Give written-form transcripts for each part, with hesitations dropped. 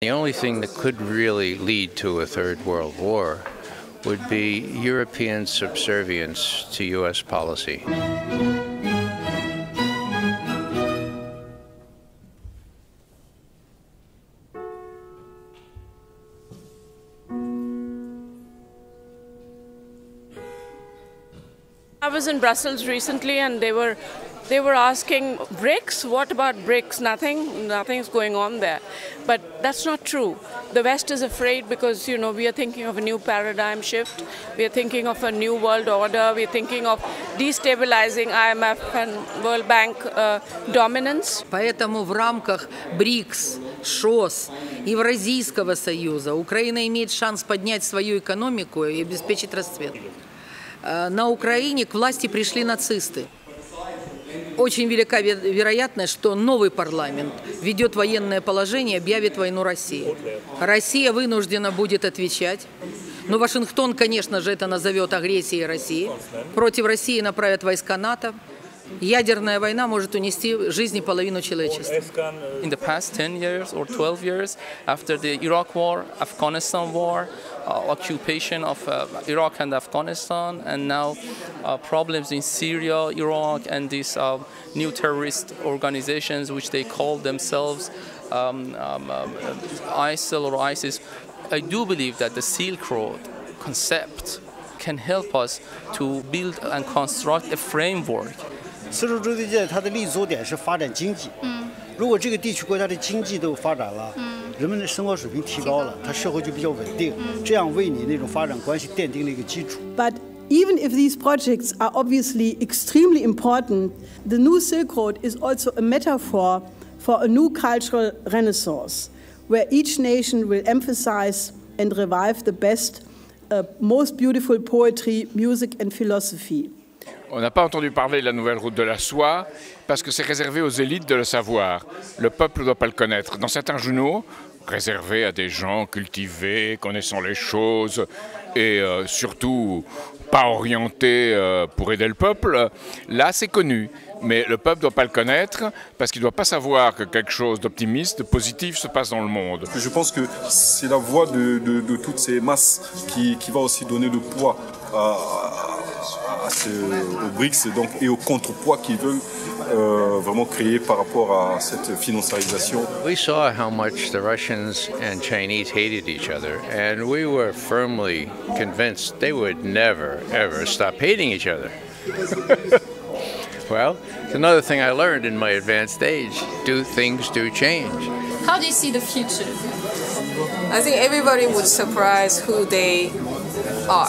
The only thing that could really lead to a third world war would be European subservience to U.S. policy. I was in Brussels recently and they were asking, BRICS? What about BRICS? Nothing's going on there. But that's not true. The West is afraid because, we are thinking of a new paradigm shift. We are thinking of a new world order. We are thinking of destabilizing IMF and World Bank dominance. Поэтому в рамках БРИКС, ШОС, Евразийского союза Украина имеет шанс поднять свою экономику и обеспечить расцвет. На Украине к власти пришли нацисты. Очень велика вероятность, что новый парламент введет военное положение и объявит войну России. Россия вынуждена будет отвечать. Но Вашингтон, конечно же, это назовет агрессией России. Против России направят войска НАТО. Ядерная война может унести жизни половину человечества. In the past 10 years or 12 years, after the Iraq War, Afghanistan War, occupation of Iraq and Afghanistan, and now problems in Syria, Iraq, and these new terrorist organizations which they call themselves ISIL or ISIS, I do believe that the Silk Road concept can help us to build and construct a framework. 丝绸之路线它的立足点是发展经济。如果这个地区国家的经济都发展了，人们的生活水平提高了，它社会就比较稳定，这样为你那种发展关系奠定了一个基础。 But even if these projects are obviously extremely important, the new Silk Road is also a metaphor for a new cultural renaissance, where each nation will emphasize and revive the best, most beautiful poetry, music and philosophy. On n'a pas entendu parler de la nouvelle route de la soie parce que c'est réservé aux élites de le savoir. Le peuple ne doit pas le connaître. Dans certains journaux, réservé à des gens cultivés, connaissant les choses et surtout pas orientés pour aider le peuple, là c'est connu. Mais le peuple ne doit pas le connaître parce qu'il ne doit pas savoir que quelque chose d'optimiste, de positif se passe dans le monde. Je pense que c'est la voix de toutes ces masses qui va aussi donner le poids aux BRICS et au contrepoids qu'ils veulent vraiment créer par rapport à cette financiarisation. We saw how much the Russians and Chinese hated each other, and we were firmly convinced they would never, ever stop hating each other. Well, it's another thing I learned in my advanced age. Things do change. How do you see the future? I think everybody would surprise who they are.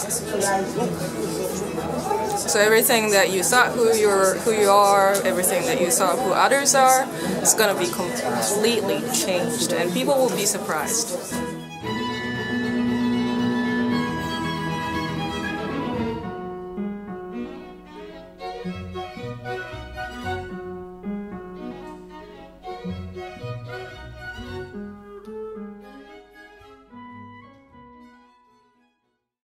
So everything that you thought who you are, everything that you thought who others are, is going to be completely changed, and people will be surprised.